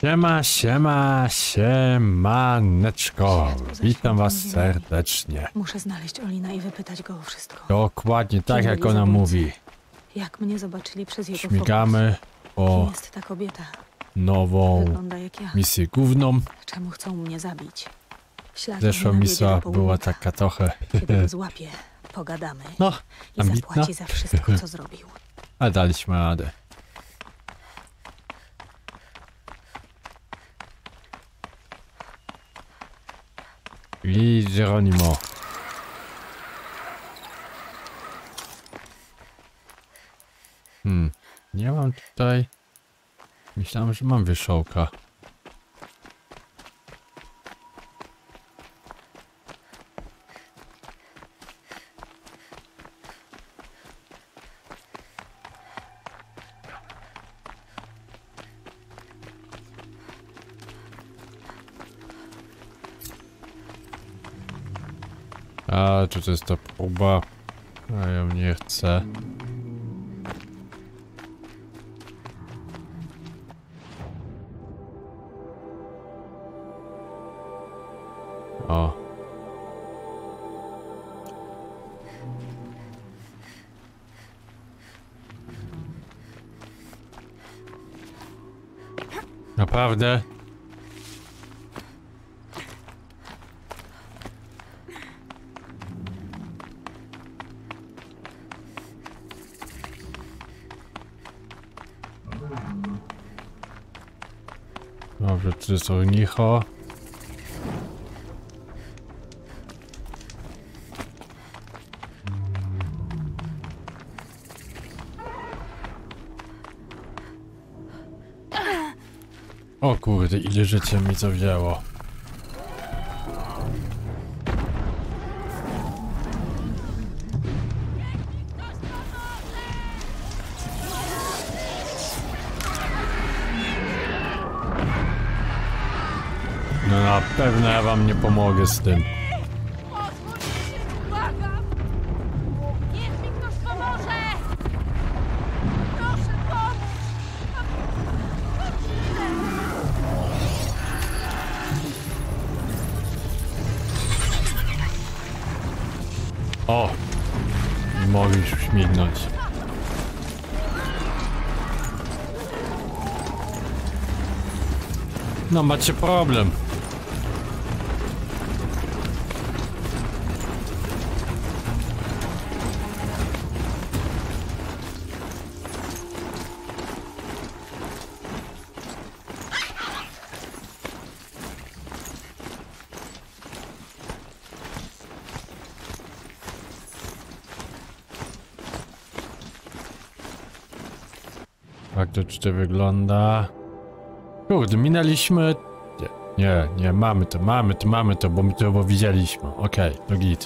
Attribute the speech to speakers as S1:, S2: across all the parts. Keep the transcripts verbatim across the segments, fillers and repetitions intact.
S1: Siema, siema, siemaneczko. Witam was serdecznie.
S2: Muszę znaleźć Olina i wypytać go o wszystko.
S1: Dokładnie tak, jak ona mówi.
S2: Jak mnie zobaczyli przez jego
S1: Śmigamy po
S2: jest ta kobieta?
S1: nową
S2: Wygląda jak ja.
S1: misję główną.
S2: Czemu chcą mnie zabić? Ślad
S1: Zeszła misja była taka trochę...
S2: Kiedy go złapię, pogadamy.
S1: No,
S2: I
S1: ambitna.
S2: zapłaci za wszystko, co zrobił.
S1: A daliśmy radę. I Geronimo. Hmm, nie mam tutaj... Myślałem, że mam wierzchołka. A, czy to jest ta próba? A ja nie chcę. O. Naprawdę? Dobrze, czy jest ognicho? O kurde, ile życia mi to wzięło. No na pewno ja wam nie pomogę z tym.
S3: Niech mi ktoś pomoże! Proszę, pomóż!
S1: O! Nie mogę już śmignąć. No macie problem. Jak to czy wygląda? Kurde, minęliśmy... Nie, nie, nie, mamy to, mamy to, mamy to, bo my to bo widzieliśmy. Okej, okay, to git.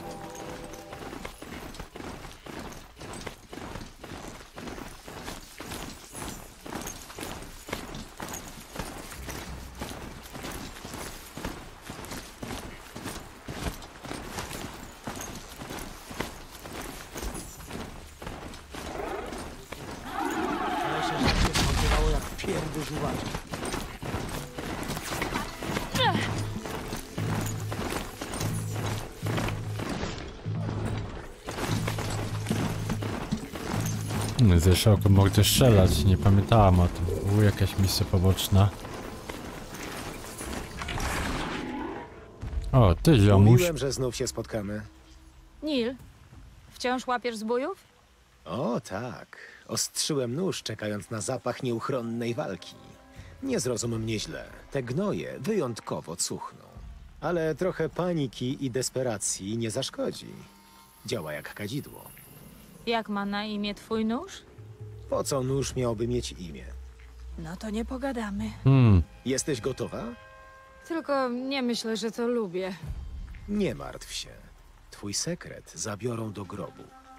S1: Ze szoku mogę strzelać, nie pamiętałam o tym. Była jakaś misja poboczna. O, ty ziomuś.
S4: Mówiłem, że znów się spotkamy.
S2: Nil, wciąż łapiesz zbójów?
S4: O tak, ostrzyłem nóż, czekając na zapach nieuchronnej walki. Nie zrozum mnie źle, te gnoje wyjątkowo cuchną. Ale trochę paniki i desperacji nie zaszkodzi. Działa jak kadzidło.
S2: Jak ma na imię twój nóż?
S4: Po co nóż miałby mieć imię?
S2: No to nie pogadamy.
S1: Hmm,
S4: Jesteś gotowa?
S2: Tylko nie myślę, że to lubię.
S4: Nie martw się. Twój sekret zabiorą do grobu.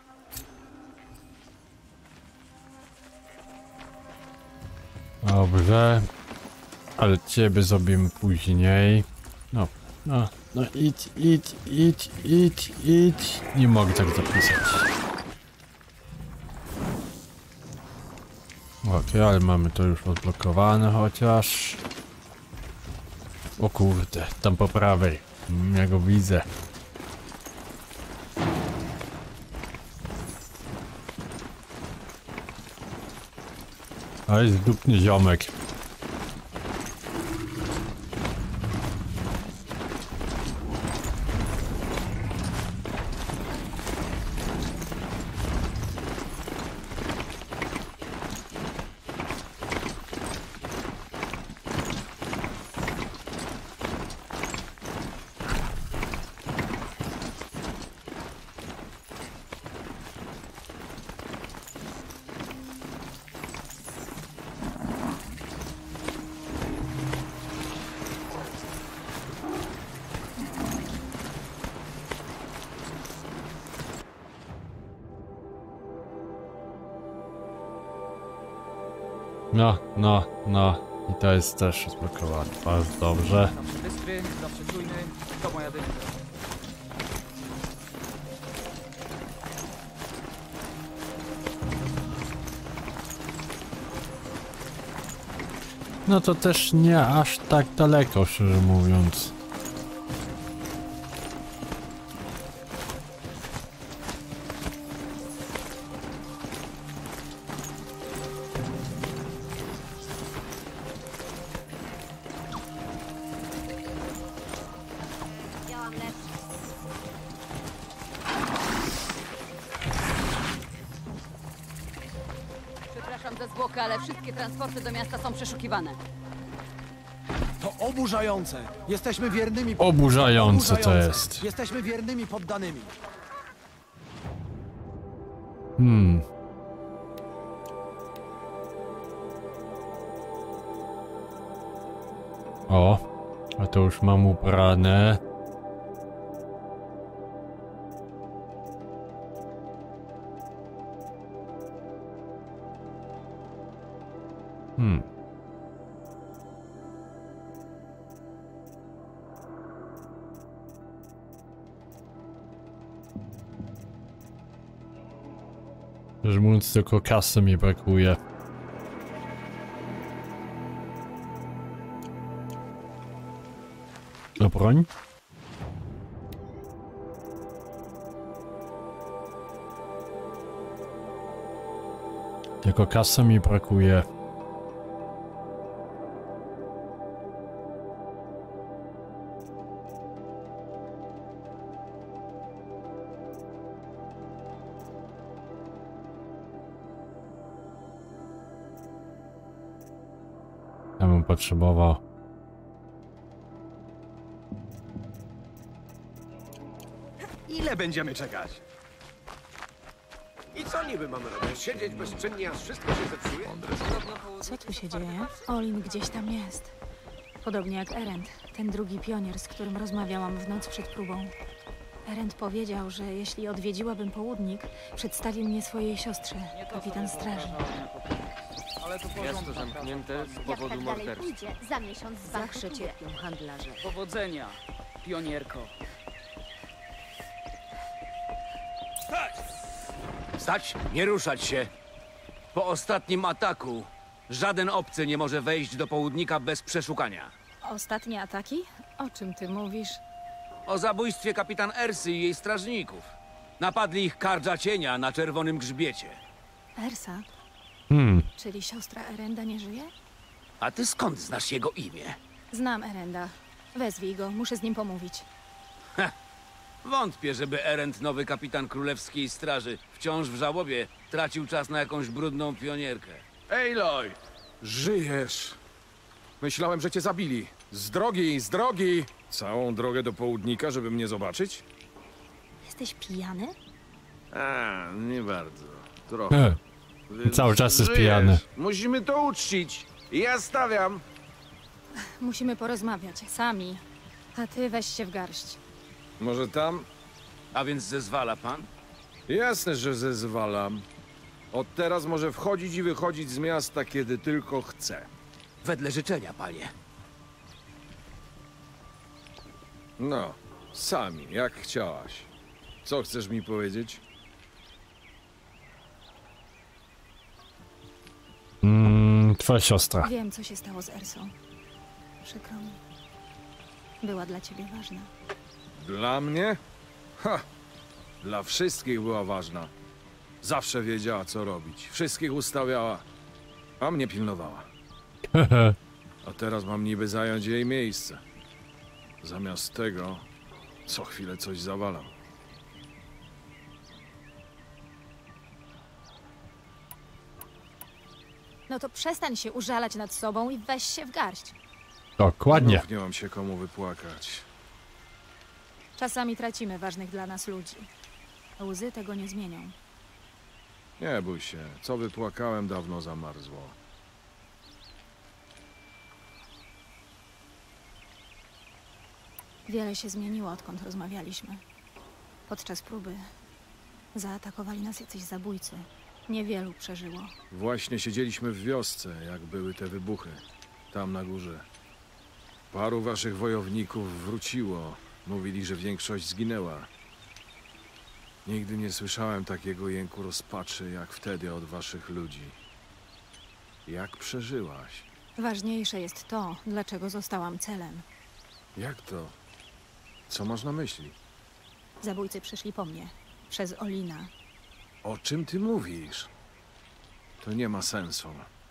S1: dobrze. Ale ciebie zrobimy później. No, no, no idź, idź, idź, idź, idź. Nie mogę tak zapisać. Okej, okay, ale mamy to już odblokowane chociaż. O kurde, tam po prawej. Mm, Ja go widzę. Ale jest dupny ziomek. No, no, no. I to jest też zblokowane. Bardzo dobrze.
S3: Zawsze bystry, zawsze czujny, to moja dywizja.
S1: No to też nie aż tak daleko, szczerze mówiąc.
S5: Przepraszam za zwłokę, ale wszystkie transporty do miasta są przeszukiwane.
S6: To oburzające. Jesteśmy wiernymi...
S1: Oburzające to
S6: Oburzające.
S1: jest.
S6: Jesteśmy wiernymi poddanymi.
S1: Hmm. O, a to już mam ubrane. Hmm. Szczerze mówiąc, tylko kasy mi brakuje. A broń? Tylko kasy mi brakuje. Ja bym potrzebował.
S7: Ile będziemy czekać? I co niby mamy robić? Siedzieć bezczynnie, aż wszystko się zepsuje?
S2: Co tu się dzieje? Olin gdzieś tam jest. Podobnie jak Erend, ten drugi pionier, z którym rozmawiałam w noc przed próbą. Erend powiedział, że jeśli odwiedziłabym południk, przedstawi mnie swojej siostrze, kapitan straży.
S3: Ale to porządku.
S8: zamknięte z
S9: Jak
S8: powodu
S9: tak dalej
S8: morderstwa.
S9: pójdzie, za miesiąc
S5: Zawsze
S9: zbankrutuje.
S5: cierpią handlarze.
S3: Powodzenia, pionierko.
S7: Stać! Nie ruszać się! Po ostatnim ataku żaden obcy nie może wejść do południka bez przeszukania.
S2: Ostatnie ataki? O czym ty mówisz?
S7: O zabójstwie kapitan Ersy i jej strażników. Napadli ich kardża cienia na czerwonym grzbiecie.
S2: Ersa,
S1: Hmm.
S2: czyli siostra Erenda nie żyje?
S7: A ty skąd znasz jego imię?
S2: Znam Erenda. Wezwij go, muszę z nim pomówić.
S7: Wątpię, żeby Erend, nowy kapitan królewskiej straży, wciąż w żałobie, tracił czas na jakąś brudną pionierkę.
S10: Aloy! Żyjesz! Myślałem, że cię zabili. Z drogi, z drogi! Całą drogę do południka, żeby mnie zobaczyć?
S2: Jesteś pijany?
S10: A, nie bardzo. Trochę.
S1: E, cały czas jest pijany.
S10: Musimy to uczcić. Ja stawiam.
S2: Musimy porozmawiać, sami. A ty weź się w garść.
S10: Może tam?
S7: A więc zezwala pan?
S10: Jasne, że zezwalam. Od teraz może wchodzić i wychodzić z miasta, kiedy tylko chce.
S7: Wedle życzenia, panie.
S10: No, sami, jak chciałaś. Co chcesz mi powiedzieć?
S1: Mm, twoja siostra.
S2: Wiem, co się stało z Ersą. Przykro mi. była dla ciebie ważna.
S10: Dla mnie? Ha! Dla wszystkich była ważna. Zawsze wiedziała, co robić. Wszystkich ustawiała, a mnie pilnowała. A teraz mam niby zająć jej miejsce. Zamiast tego, co chwilę coś zawalam.
S2: No to przestań się użalać nad sobą i weź się w garść.
S1: Dokładnie.
S10: Znów nie mam się komu wypłakać.
S2: Czasami tracimy ważnych dla nas ludzi. Łzy tego nie zmienią.
S10: Nie bój się. Co wypłakałem, dawno zamarzło.
S2: Wiele się zmieniło, odkąd rozmawialiśmy. Podczas próby zaatakowali nas jacyś zabójcy. Niewielu przeżyło.
S10: Właśnie siedzieliśmy w wiosce, jak były te wybuchy. Tam na górze. Paru waszych wojowników wróciło. Mówili, że większość zginęła. Nigdy nie słyszałem takiego jęku rozpaczy, jak wtedy od waszych ludzi. Jak przeżyłaś?
S2: Ważniejsze jest to, dlaczego zostałam celem.
S10: Jak to? Co masz na myśli?
S2: Zabójcy przyszli po mnie. Przez Olina.
S10: O czym ty mówisz? To nie ma sensu.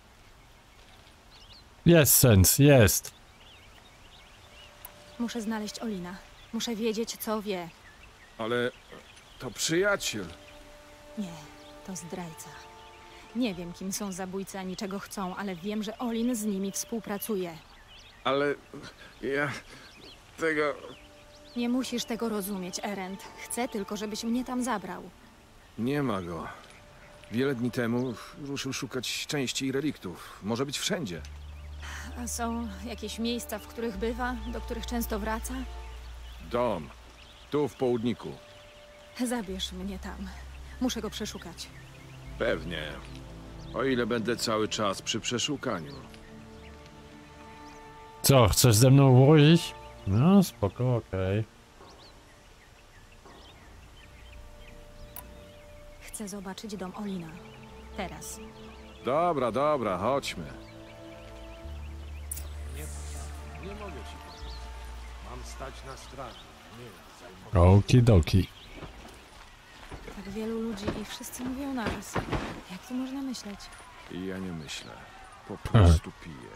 S1: Jest sens, jest.
S2: Muszę znaleźć Olina. Muszę wiedzieć, co wie.
S10: Ale to przyjaciel.
S2: Nie, to zdrajca. Nie wiem, kim są zabójcy, ani czego chcą, ale wiem, że Olin z nimi współpracuje.
S10: Ale ja tego...
S2: Nie musisz tego rozumieć, Erend. Chcę tylko, żebyś mnie tam zabrał.
S10: Nie ma go. Wiele dni temu ruszył szukać części i reliktów. Może być wszędzie.
S2: A są jakieś miejsca, w których bywa, do których często wraca?
S10: Dom. Tu w południku.
S2: Zabierz mnie tam. Muszę go przeszukać.
S10: Pewnie. O ile będę cały czas przy przeszukaniu.
S1: Co, chcesz ze mną włożyć? No, spoko, okej.
S2: Chcę zobaczyć dom Olina. Teraz.
S10: Dobra, dobra, chodźmy.
S1: Okidoki.
S2: Tak wielu ludzi i wszyscy mówią naraz. Jak to można myśleć?
S10: I ja nie myślę. Po prostu piję.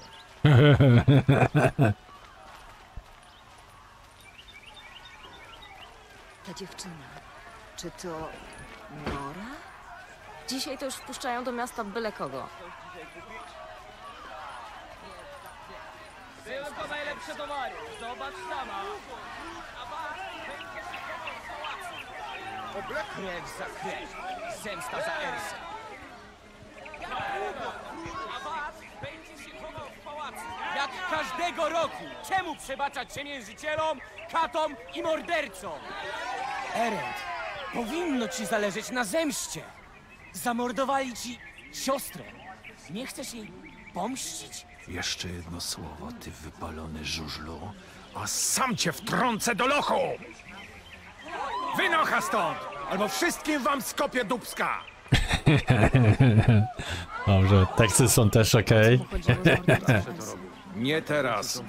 S8: Ta dziewczyna. Czy to Nora? Dzisiaj to już wpuszczają do miasta byle kogo.
S3: Tylko najlepsze towary. Zobacz sama. Krew za krew. Zemsta za Ersę. A was będzie się chował w pałacu. Jak każdego roku. Czemu przebaczać ciemiężycielom, katom i mordercom? Erend, powinno ci zależeć na zemście. Zamordowali ci siostrę. Nie chcesz jej pomścić?
S4: Jeszcze jedno słowo, ty wypalony żużlu, a sam cię wtrącę do lochu! Wynocha stąd! Albo wszystkim wam skopię dupska!
S1: Dobrze, teksty są też okej.
S2: Pochodziło z morderstwa Ersy.
S10: Nie teraz.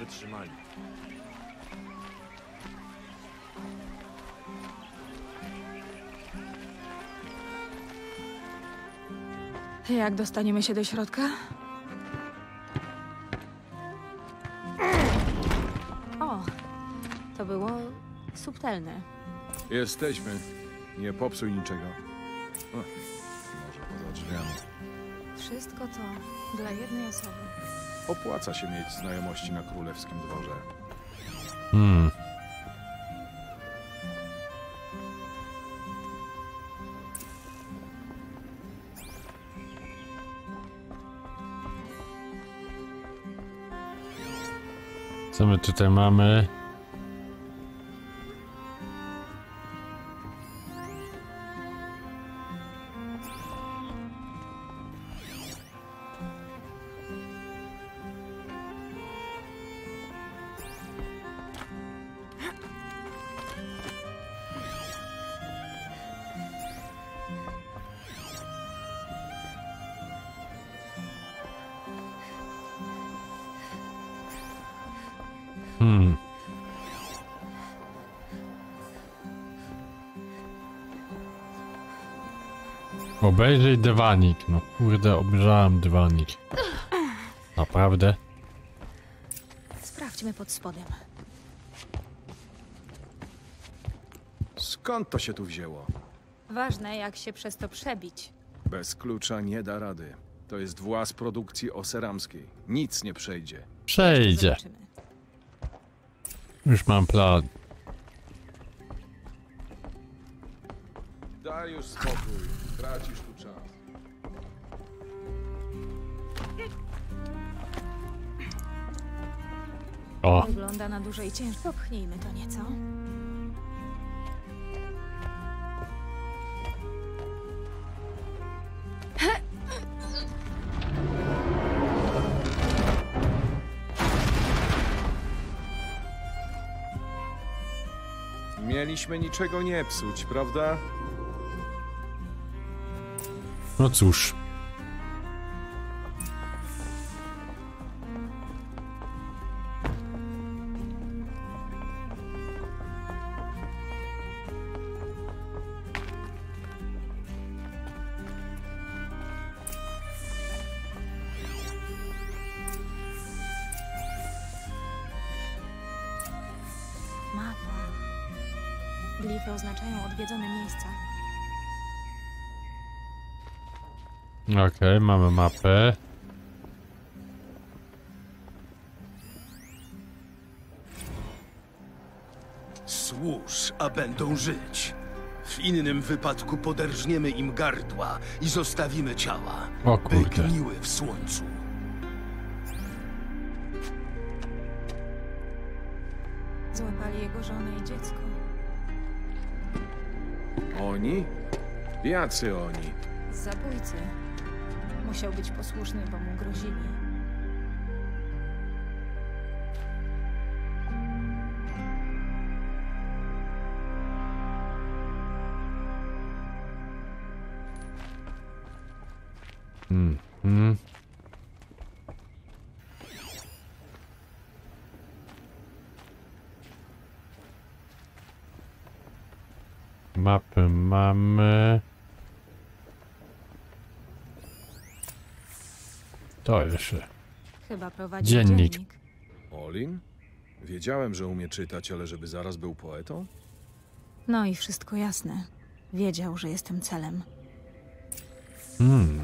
S2: Jak dostaniemy się do środka? O, to było subtelne.
S10: Jesteśmy. Nie popsuj niczego. O, może poza drzwiami.
S2: Wszystko to dla jednej osoby.
S10: Opłaca się mieć znajomości na królewskim dworze.
S1: Hmm. Co my tutaj mamy? Hmm. Obejrzyj dywanik. No kurde, obejrzałem dywanik. Naprawdę?
S2: Sprawdźmy pod spodem.
S10: Skąd to się tu wzięło?
S2: Ważne, jak się przez to przebić.
S10: Bez klucza nie da rady. To jest włas produkcji oseramskiej. Nic nie przejdzie.
S1: Przejdzie.
S2: Zobaczymy.
S1: Już mam plan.
S10: Daj już spokój. Tracisz tu czas.
S1: O,
S2: Wygląda na duże i ciężkie. Popchnijmy to nieco.
S10: Mieliśmy niczego nie psuć, prawda?
S1: no cóż.
S2: Mapa. Glify oznaczają odwiedzone miejsca.
S1: Okej, mamy mapę.
S9: Służ, a będą żyć. W innym wypadku poderżniemy im gardła i zostawimy ciała,
S1: O
S9: by
S1: kurde.
S9: gniły w słońcu.
S2: Złapali jego żonę i dziecko.
S10: Oni? Jacy oni?
S2: Zabójcy. Musiał być posłuszny, bo mu grozili.
S1: Hmm. Hmm. Mapy mamy. To jeszcze.
S2: Chyba prowadzi
S1: Dziennik.
S2: dziennik.
S10: Olin? Wiedziałem, że umie czytać, ale żeby zaraz był poetą?
S2: No i wszystko jasne. Wiedział, że jestem celem.
S1: Hmm.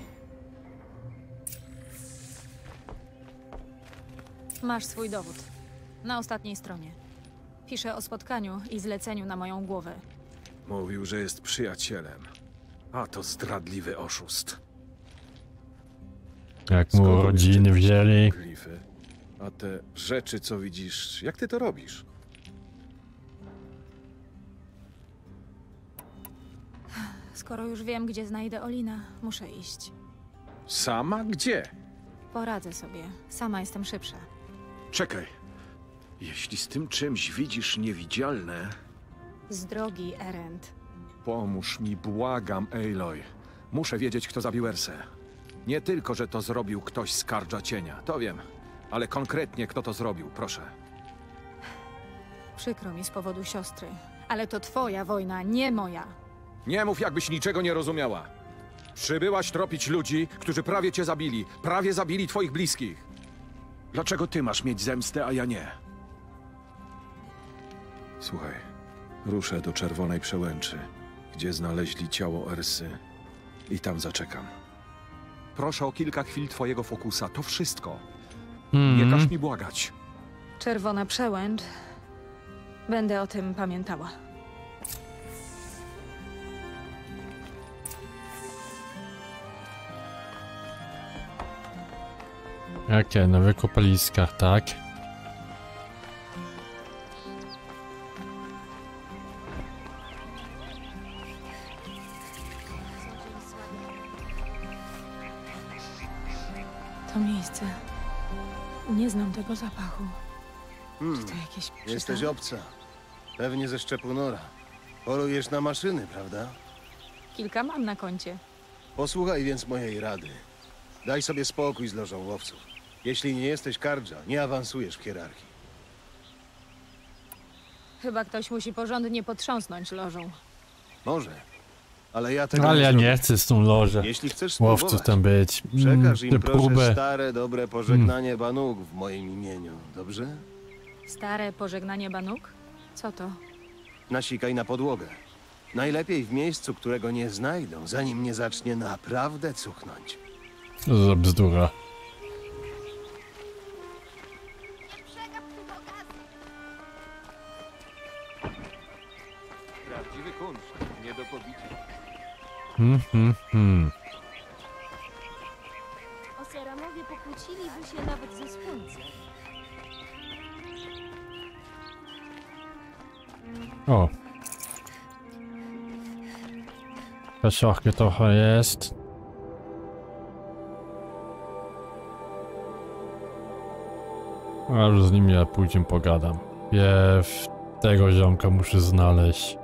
S2: Masz swój dowód. Na ostatniej stronie. Pisze o spotkaniu i zleceniu na moją głowę.
S10: Mówił, że jest przyjacielem. A to zdradliwy oszust.
S1: Jak
S10: Skąd
S1: mu
S10: on
S1: rodziny
S10: jeszcze
S1: wzięli.
S10: Glify? A te rzeczy, co widzisz, jak ty to robisz?
S2: Skoro już wiem, gdzie znajdę Olina, muszę iść.
S10: Sama? Gdzie?
S2: Poradzę sobie. Sama jestem szybsza.
S10: Czekaj. Jeśli z tym czymś widzisz niewidzialne,
S2: Z drogi, Erend.
S10: pomóż mi, błagam, Aloy. Muszę wiedzieć, kto zabił Ersę. Nie tylko, że to zrobił ktoś z Kardża Cienia, to wiem. Ale konkretnie, kto to zrobił, proszę.
S2: Przykro mi z powodu siostry. Ale to twoja wojna, nie moja.
S10: Nie mów, jakbyś niczego nie rozumiała. Przybyłaś tropić ludzi, którzy prawie cię zabili. Prawie zabili twoich bliskich. Dlaczego ty masz mieć zemstę, a ja nie? Słuchaj, ruszę do Czerwonej Przełęczy, gdzie znaleźli ciało Ersy i tam zaczekam. Proszę o kilka chwil twojego fokusa, to wszystko. Nie każ mi błagać.
S2: Czerwona przełęcz. Będę o tym pamiętała.
S1: Jakie? Na wykopaliskach, tak?
S2: To miejsce. Nie znam tego zapachu.
S9: Hmm,
S2: Czy to jakieś
S9: jesteś
S2: przypadek?
S9: obca. Pewnie ze szczepu Nora. Polujesz na maszyny, prawda?
S2: Kilka mam na koncie.
S9: Posłuchaj więc mojej rady. Daj sobie spokój z lożą łowców. Jeśli nie jesteś Kardża, nie awansujesz w hierarchii.
S2: Chyba ktoś musi porządnie potrząsnąć lożą.
S9: Może. ale ja tego
S1: Ale
S9: nie
S1: ja
S9: zrobię.
S1: nie chcę z tą lożę.
S9: Jeśli chcesz
S1: Łowców
S9: spróbować,
S1: tam być.
S9: przekaż
S1: Mm,
S9: im
S1: te
S9: proszę
S1: próbę.
S9: stare, dobre pożegnanie Banuk w moim imieniu, dobrze?
S2: Stare pożegnanie Banuk? Co to?
S9: Nasikaj na podłogę. Najlepiej w miejscu, którego nie znajdą, zanim nie zacznie naprawdę cuchnąć.
S1: Co za bzdura.
S7: Prawdziwy kunszt, nie do pobicia.
S1: Hmm, hmm, hmm.
S11: Oseramowie pokłóciliby się nawet ze słońcem.
S1: O. Kaszorki trochę jest. A już z nim ja później pogadam. Pierw tego ziomka muszę znaleźć.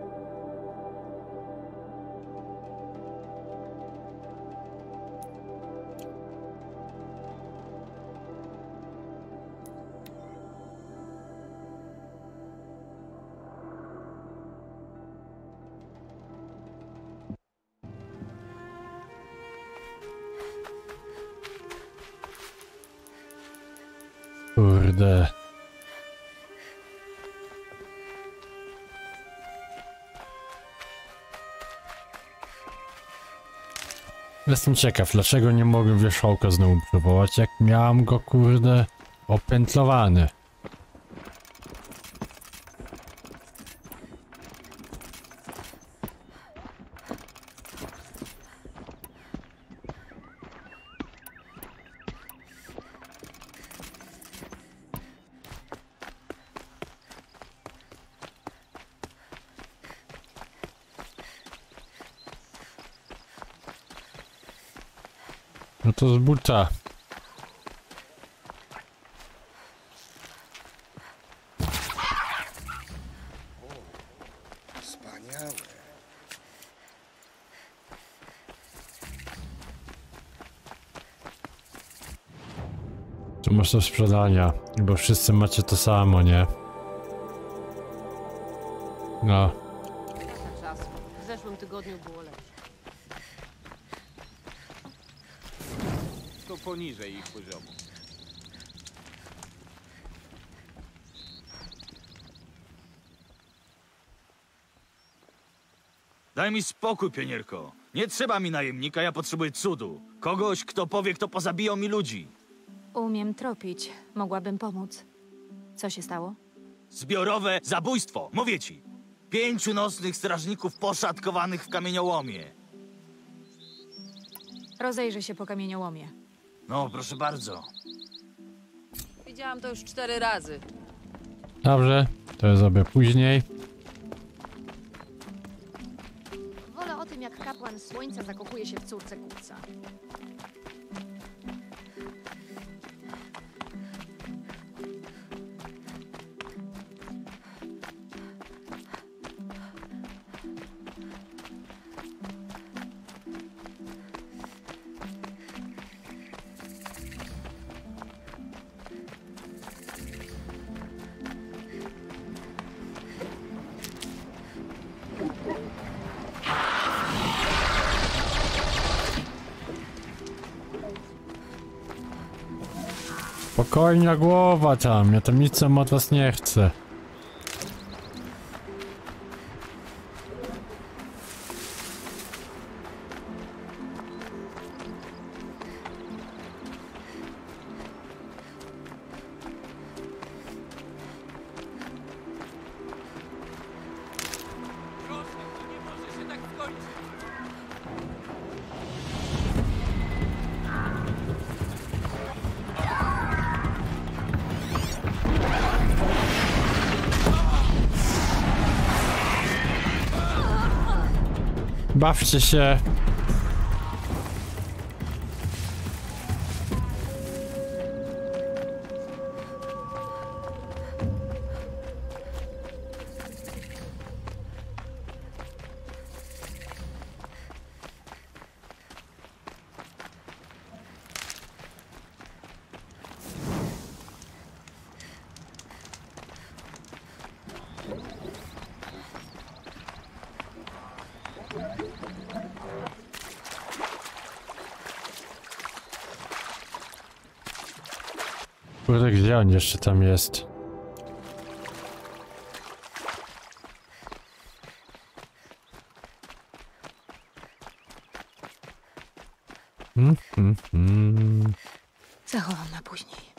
S1: Kurde. Jestem ciekaw, dlaczego nie mogę wierzchołka znowu przywołać, jak miałem go, kurde, opętlowany. No to z buta.
S9: Wspaniałe.
S1: Tu masz do sprzedania, bo wszyscy macie to samo, nie? No.
S5: Czasu. W zeszłym tygodniu było lepsze.
S7: To poniżej ich poziomu.
S12: Daj mi spokój, pionierko. Nie trzeba mi najemnika, ja potrzebuję cudu. Kogoś, kto powie, kto pozabijał mi ludzi.
S2: Umiem tropić. Mogłabym pomóc. Co się stało?
S12: Zbiorowe zabójstwo, mówię ci. Pięciu nocnych strażników poszatkowanych w kamieniołomie.
S2: Rozejrzę się po kamieniołomie.
S12: No, proszę bardzo.
S5: Widziałam to już cztery razy.
S1: Dobrze, to ja zrobię później.
S11: Wolę o tym, jak kapłan słońca zakochuje się w córce kupca.
S1: Spokojna głowa tam, ja tam nic od was nie chcę.
S3: Proszę, to nie może się tak skończyć.
S1: Bawcie się. Kurde, gdzie on jeszcze tam jest? Hmm, hmm, hmm.
S2: Zachowam na później.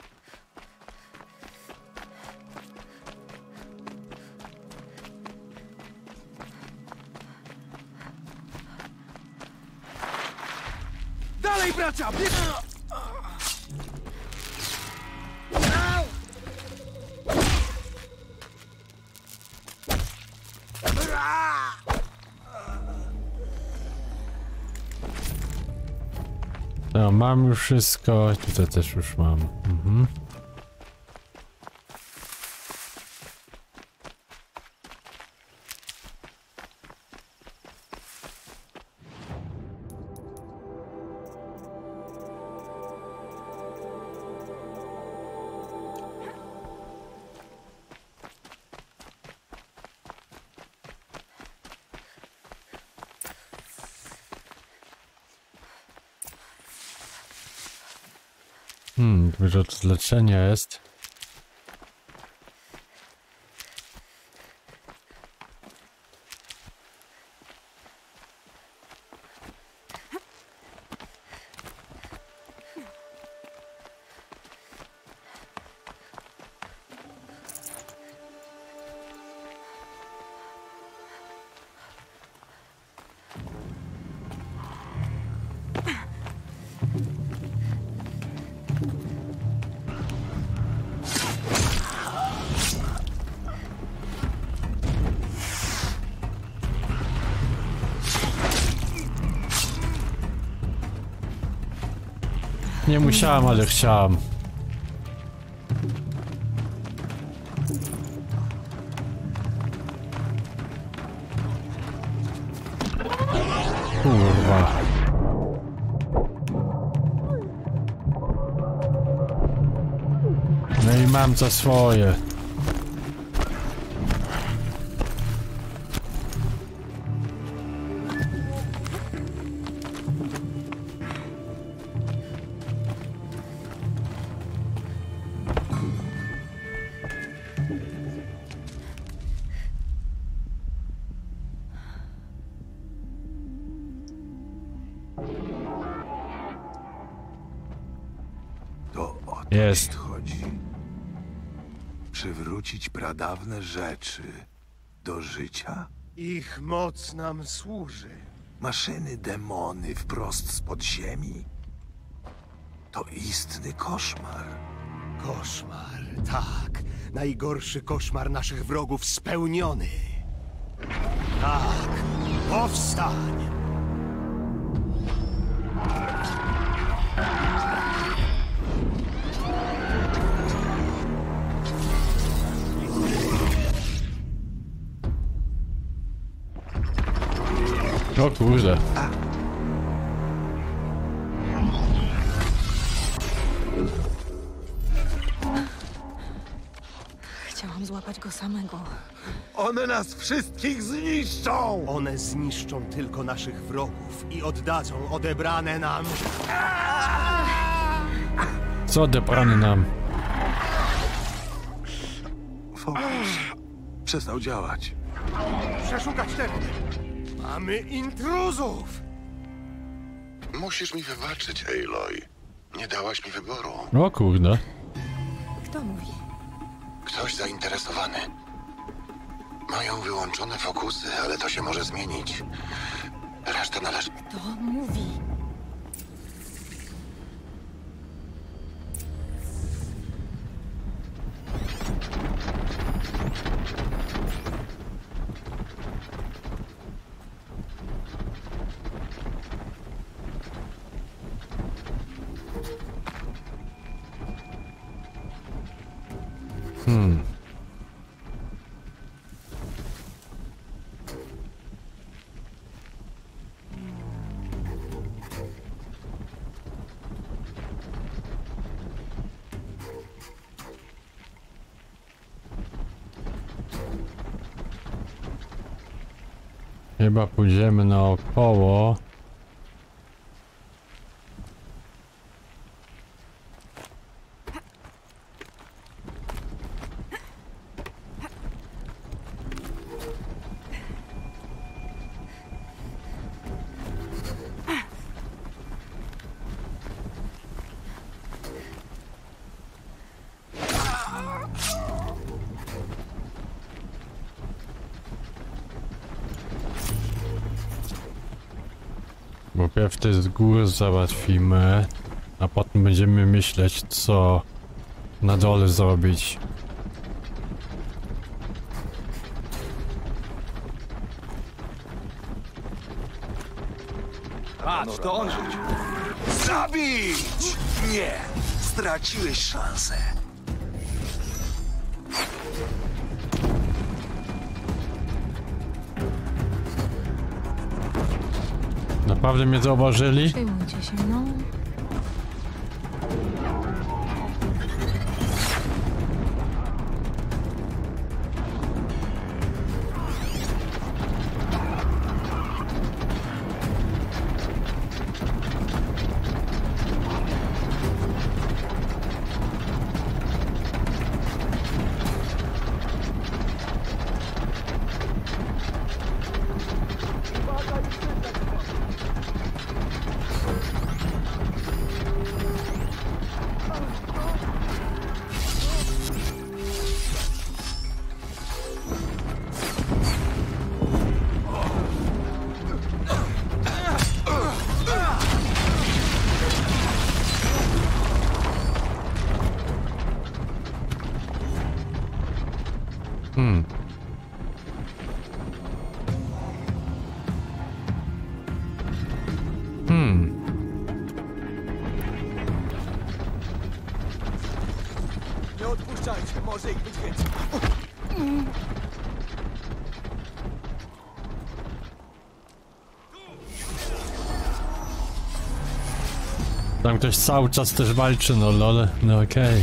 S6: Dalej, bracia! Bieg...
S1: No, mam już wszystko, tutaj też już mam. Mhm. Hmm, dużo leczenia jest. Nie musiałam, ale chciałam. Kurwa. No i mam za swoje. Jest.
S9: Chodzi. Przywrócić pradawne rzeczy do życia?
S13: Ich moc nam służy.
S9: Maszyny, demony wprost z podziemi? To istny koszmar.
S13: Koszmar, tak. Najgorszy koszmar naszych wrogów spełniony. Tak, powstań!
S1: O kurde.
S2: Chciałam złapać go samego.
S13: One nas wszystkich zniszczą! One zniszczą tylko naszych wrogów i oddadzą odebrane nam...
S1: Co odebrane nam?
S9: Fokus przestał działać.
S13: Przeszukać teren. Mamy intruzów!
S14: Musisz mi wybaczyć, Aloy. Nie dałaś mi wyboru.
S1: O kurde.
S2: Kto mówi?
S14: Ktoś zainteresowany. Mają wyłączone fokusy, ale to się może zmienić. Reszta należy...
S2: Kto mówi?
S1: Hmm. Chyba pójdziemy naokoło. Najpierw te z góry załatwimy, a potem będziemy myśleć, co na dole zrobić.
S6: Patrz, to on rzucił.
S15: Zabić! Nie! Straciłeś szansę.
S1: Naprawdę mnie zauważyli?
S2: Przejmujcie się, no.
S1: Hmm. Hmm.
S6: Nie odpuszczajcie, może ich być więcej.
S1: Tam ktoś cały czas też walczy, no lol, no okej. Okay.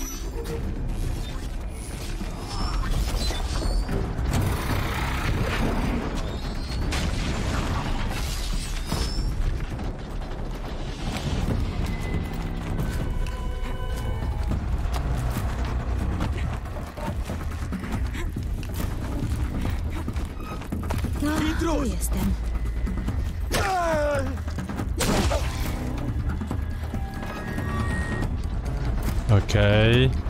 S2: No, tu jestem.
S1: Okej. Okay.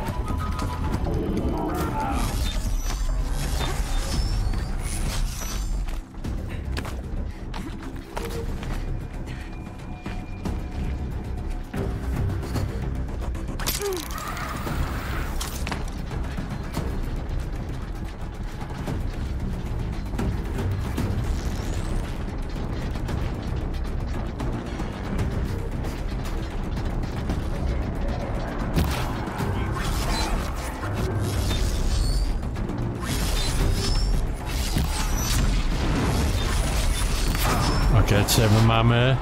S1: Okej, okay, ciebie mamy.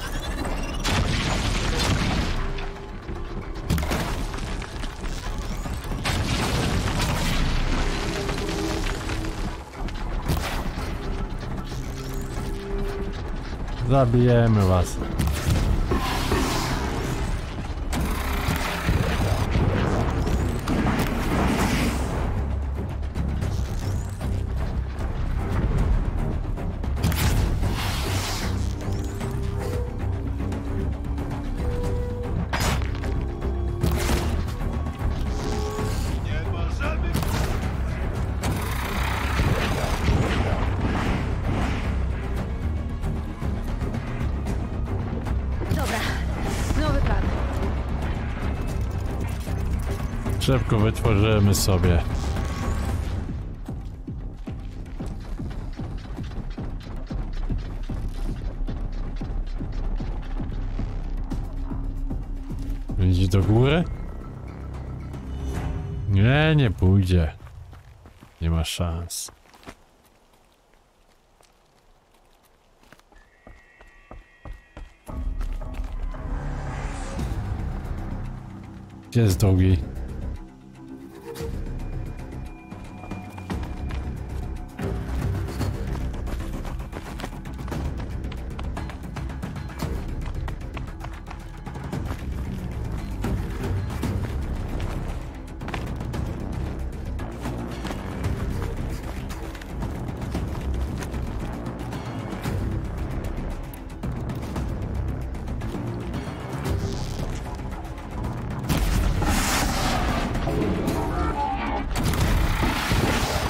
S1: Zabijemy was. Szybko wytworzymy sobie. Idzie do góry? Nie, nie pójdzie. Nie ma szans. Gdzie jest drugi?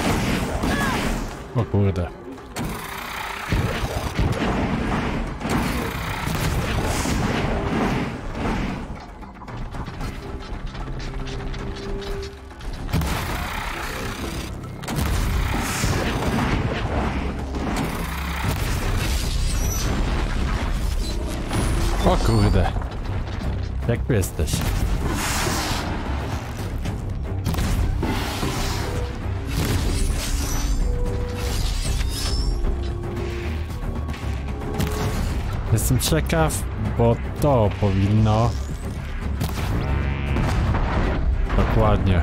S1: O kurde. kurde. Jak tu jesteś? Jestem ciekaw, bo to powinno... Dokładnie.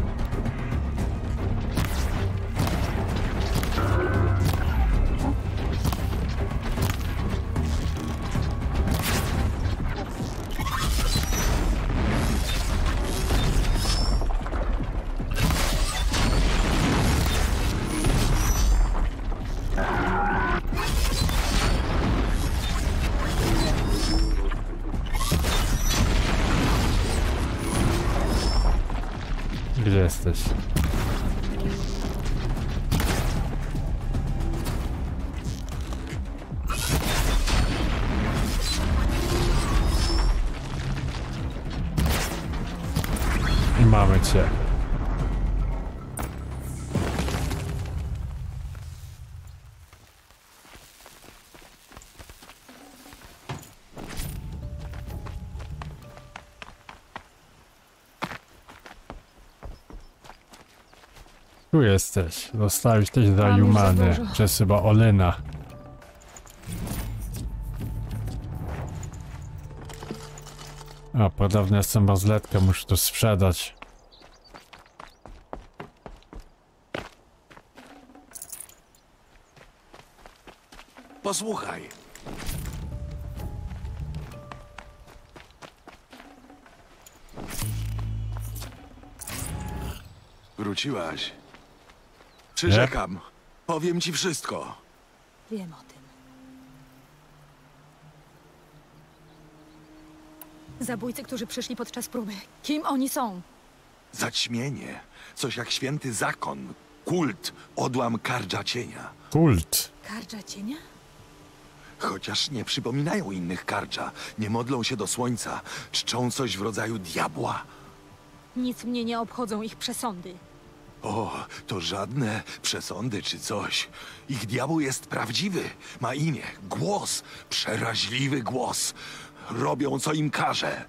S1: Gdzie jesteś? I mamy cię. Tu jesteś. Zostałeś też zajumany przez chyba Olena. A, podobno jestem bazletkę, muszę to sprzedać.
S15: Posłuchaj. Wróciłaś. Przyrzekam. Powiem ci wszystko.
S2: Wiem o tym. Zabójcy, którzy przyszli podczas próby. Kim oni są?
S15: Zaćmienie. Coś jak święty zakon. Kult. Odłam Kardża Cienia.
S1: Kult.
S2: Kardża Cienia?
S15: Chociaż nie przypominają innych Kardża. Nie modlą się do słońca. Czczą coś w rodzaju diabła.
S2: Nic mnie nie obchodzą ich przesądy.
S15: O, to żadne przesądy czy coś. Ich diabeł jest prawdziwy. Ma imię, głos. Przeraźliwy głos. Robią, co im każe.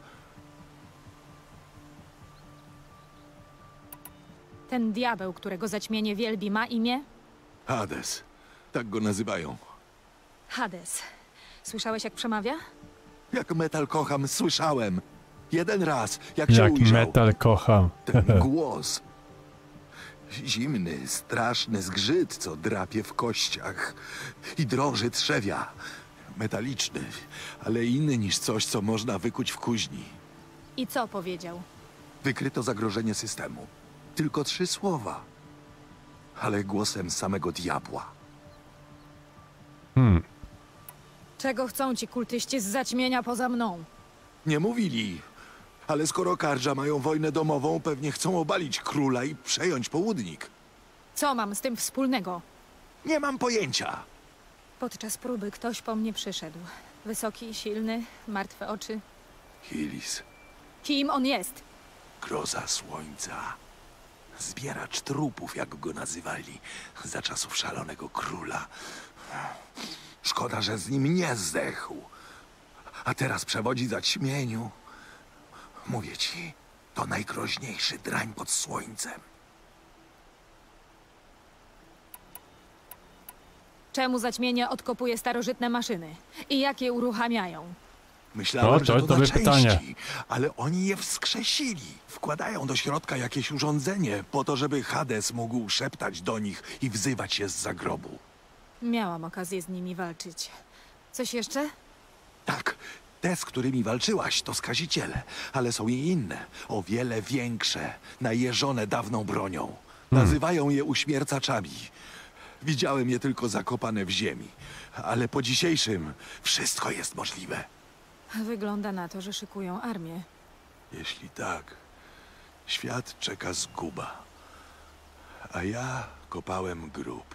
S2: Ten diabeł, którego zaćmienie wielbi, ma imię?
S15: Hades. Tak go nazywają.
S2: Hades. Słyszałeś, jak przemawia?
S15: Jak metal kocham, słyszałem. Jeden raz, jak cię
S1: Jak
S15: ujrzał.
S1: metal kocham.
S15: Ten głos. Zimny, straszny zgrzyt, co drapie w kościach i drąży trzewia. Metaliczny, ale inny niż coś, co można wykuć w kuźni.
S2: I co powiedział?
S15: Wykryto zagrożenie systemu. Tylko trzy słowa. Ale głosem samego diabła.
S1: Hmm.
S2: Czego chcą ci kultyści z zaćmienia poza mną?
S15: Nie mówili. Ale skoro Kardża mają wojnę domową, pewnie chcą obalić króla i przejąć południk.
S2: Co mam z tym wspólnego?
S15: Nie mam pojęcia.
S2: Podczas próby ktoś po mnie przyszedł. Wysoki, silny, martwe oczy.
S15: Hilis.
S2: Kim on jest?
S15: Groza słońca. Zbieracz trupów, jak go nazywali, za czasów szalonego króla. Szkoda, że z nim nie zdechł. A teraz przewodzi zaćmieniu. Mówię ci, to najgroźniejszy drań pod słońcem.
S2: Czemu zaćmienie odkopuje starożytne maszyny? I jak je uruchamiają?
S15: Myślałem,
S1: O, to
S15: że to
S1: dobre
S15: na części,
S1: pytanie.
S15: ale oni je wskrzesili. Wkładają do środka jakieś urządzenie po to, żeby Hades mógł szeptać do nich i wzywać je z zagrobu.
S2: Miałam okazję z nimi walczyć. Coś jeszcze?
S15: Tak, te, z którymi walczyłaś, to skaziciele, ale są i inne, o wiele większe, najeżone dawną bronią. Nazywają je uśmiercaczami. Widziałem je tylko zakopane w ziemi, ale po dzisiejszym wszystko jest możliwe.
S2: Wygląda na to, że szykują armię.
S15: Jeśli tak, świat czeka zguba. A ja kopałem grób.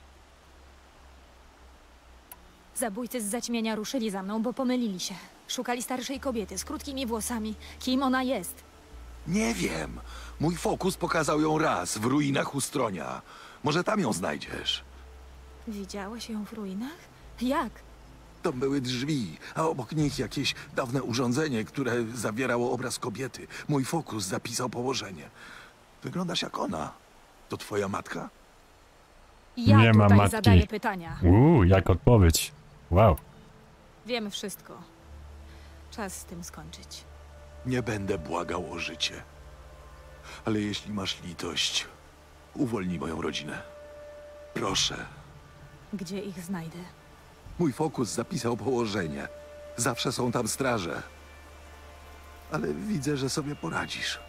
S2: Zabójcy z zaćmienia ruszyli za mną, bo pomylili się. Szukali starszej kobiety z krótkimi włosami. Kim ona jest?
S15: Nie wiem. Mój fokus pokazał ją raz w ruinach Ustronia. Może tam ją znajdziesz.
S2: Widziałeś ją w ruinach? Jak?
S15: To były drzwi, a obok nich jakieś dawne urządzenie, które zawierało obraz kobiety. Mój fokus zapisał położenie. Wyglądasz jak ona. To twoja matka?
S2: Ja
S1: Nie ma
S2: tutaj
S1: matki.
S2: zadaję pytania.
S1: Uuu, jak odpowiedź. Wow.
S2: Wiemy wszystko. Czas z tym skończyć.
S15: Nie będę błagał o życie. Ale jeśli masz litość, uwolnij moją rodzinę. Proszę.
S2: Gdzie ich znajdę?
S15: Mój fokus zapisał położenie. Zawsze są tam straże. Ale widzę, że sobie poradzisz.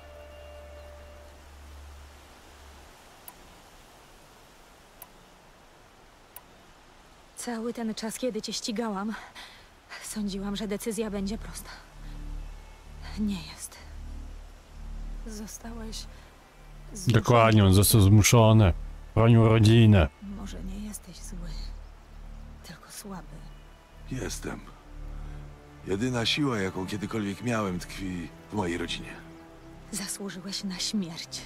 S2: Cały ten czas, kiedy cię ścigałam, sądziłam, że decyzja będzie prosta. Nie jest. Zostałeś zmuszony.
S1: Dokładnie, on został zmuszony. Bronił rodzinę.
S2: Może nie jesteś zły, tylko słaby.
S15: Jestem. Jedyna siła, jaką kiedykolwiek miałem, tkwi w mojej rodzinie.
S2: Zasłużyłeś na śmierć.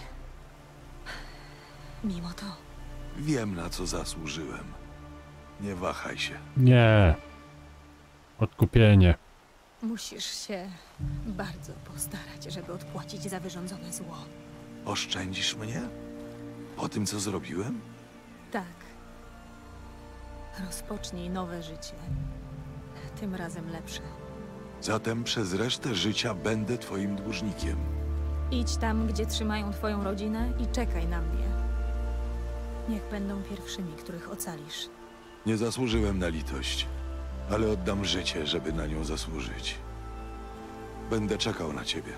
S2: Mimo to
S15: Wiem, na co zasłużyłem. Nie wahaj się.
S1: Nie. Odkupienie.
S2: musisz się bardzo postarać, żeby odpłacić za wyrządzone zło.
S15: Oszczędzisz mnie? Po tym, co zrobiłem?
S2: Tak. Rozpocznij nowe życie. Tym razem lepsze.
S15: Zatem przez resztę życia będę twoim dłużnikiem.
S2: Idź tam, gdzie trzymają twoją rodzinę i czekaj na mnie. Niech będą pierwszymi, których ocalisz.
S15: Nie zasłużyłem na litość, ale oddam życie, żeby na nią zasłużyć. Będę czekał na ciebie.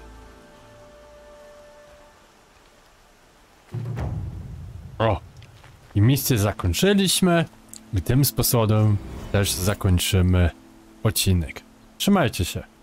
S1: O! I misję zakończyliśmy. I tym sposobem też zakończymy odcinek. Trzymajcie się.